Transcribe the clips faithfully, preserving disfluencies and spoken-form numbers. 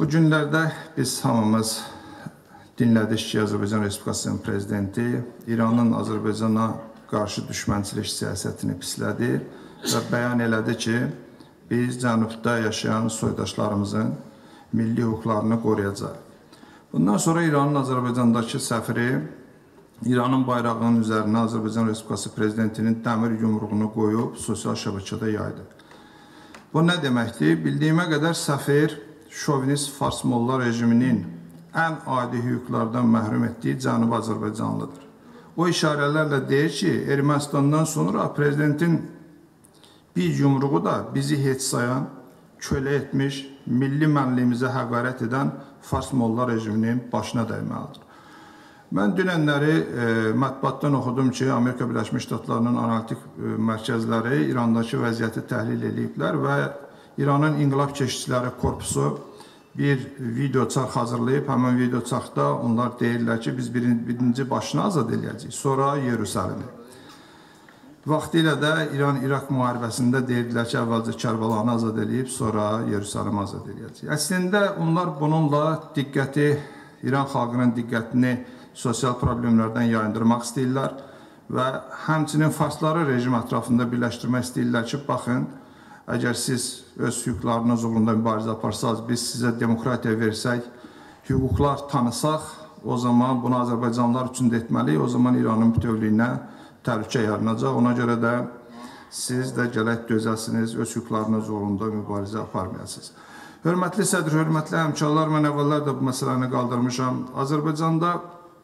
Bu günlərdə biz hamımız dinlədik ki, Azərbaycan Respublikasının prezidenti İranın Azərbaycana qarşı düşmənçilik siyasətini pislədi və bəyan elədi ki, biz cənubda yaşayan soydaşlarımızın milli hüquqlarını qoruyacaq. Bundan sonra İranın Azərbaycandakı səfiri İranın bayrağının üzərinə Azərbaycan Respublikası prezidentinin dəmir yumruğunu qoyub sosial şəbəkədə yaydı. Bu nə deməkdir? Bildiyimə qədər səfir şovinist Fars Molla rejiminin ən adi hüquqlardan məhrum etdiyi Cənubi Azərbaycanlıdır. O işarələrlə deyir ki, Ermənistandan sonra prezidentin bir yumruğu da bizi heç sayan, kölə etmiş, milli mənliyimizə həqarət edən Fars Molla rejiminin başına dəyməlidir. Mən dünənləri e, mətbuatdan oxudum ki, Amerika Birləşmiş Ştatlarının analitik e, mərkəzləri İrandakı vəziyyəti təhlil ediblər və İranın İnqilab Keşikçiləri Korpusu bir video çarx hazırlayıb, həmin video çarxda onlar deyirlər ki, biz birinci, birinci başını azad edəcəyik, sonra Yerusəlimi. Vaxtilə də İran-İraq müharibəsində deyirdilər ki, əvvəlcə Kərbəlanı azad edib, sonra Yerusəlimi azad edəcəyik. Əslində onlar bununla diqqəti, İran xalqının diqqətini sosial problemlərdən yayındırmaq istəyirlər və həmçinin farsları rejim ətrafında birləşdirmək istəyirlər ki, baxın, əgər siz öz hüquqlarınız uğrunda mübarizə aparsanız, biz sizə demokratiya versək, hüquqlar tanısaq, o zaman bunu Azərbaycanlılar üçün də etməliyik, o zaman İranın bütövlüyünə təhlükə yaranacaq. Ona görə də siz də gələk dözəsiniz, öz hüquqlarınız uğrunda mübarizə aparmayasınız. Hörmətli sədr, hörmətli həmkarlar, mən əvvəllər də bu məsələni qaldırmışam. Azərbaycanda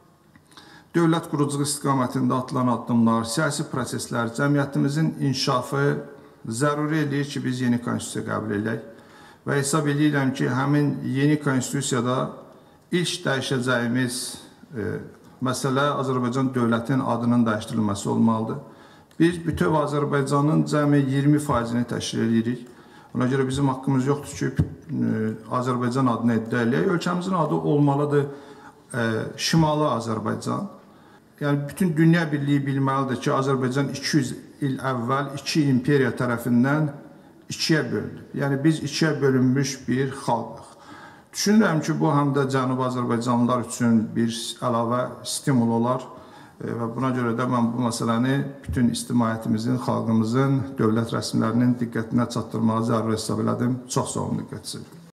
dövlət quruculuq istiqamətində atılan addımlar, siyasi proseslər, cəmiyyətimizin inkişafı zəruri eləyir ki, biz yeni konstitusiya qəbul edək və hesab edirəm ki, həmin yeni konstitusiyada ilk dəyişəcəyimiz e, məsələ Azərbaycan dövlətinin adının dəyişdirilməsi olmalıdır. Biz bütöv Azərbaycanın cəmi iyirmi faizini təşkil edirik. Ona görə bizim haqqımız yoxdur ki, e, Azərbaycan adını iddia eləyək. Ölkəmizin adı olmalıdır e, Şimali Azərbaycan. Yəni, bütün dünya birliyi bilməlidir ki, Azərbaycan iki yüz il əvvəl iki imperiya tərəfindən ikiyə bölündü. Yəni, biz ikiyə bölünmüş bir xalqıq. Düşünürəm ki, bu həm də Cənubi Azərbaycanlılar üçün bir əlavə stimul olar və buna görə də mən bu məsələni bütün ictimaiyyətimizin, xalqımızın, dövlət rəsmilərinin diqqətinə çatdırmağı zəruri hesab elədim. Çox sağ olun, diqqət istəyirəm.